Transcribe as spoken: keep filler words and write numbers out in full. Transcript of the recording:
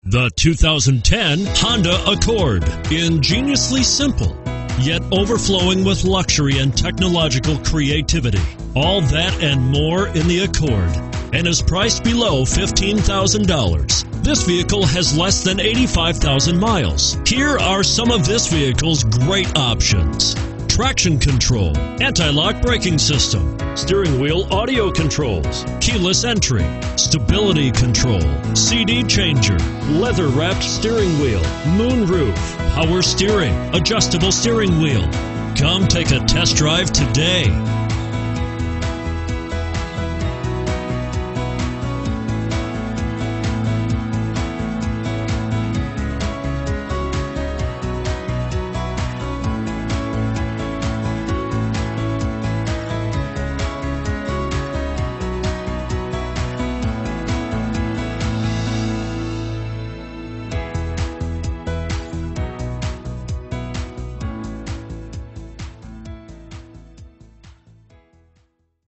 The two thousand ten Honda Accord. Ingeniously simple, yet overflowing with luxury and technological creativity. All that and more in the Accord, and is priced below fifteen thousand dollars. This vehicle has less than eighty-five thousand miles. Here are some of this vehicle's great options: traction control, anti-lock braking system, steering wheel audio controls, keyless entry, stability control, C D changer, leather-wrapped steering wheel, moonroof, power steering, adjustable steering wheel. Come take a test drive today.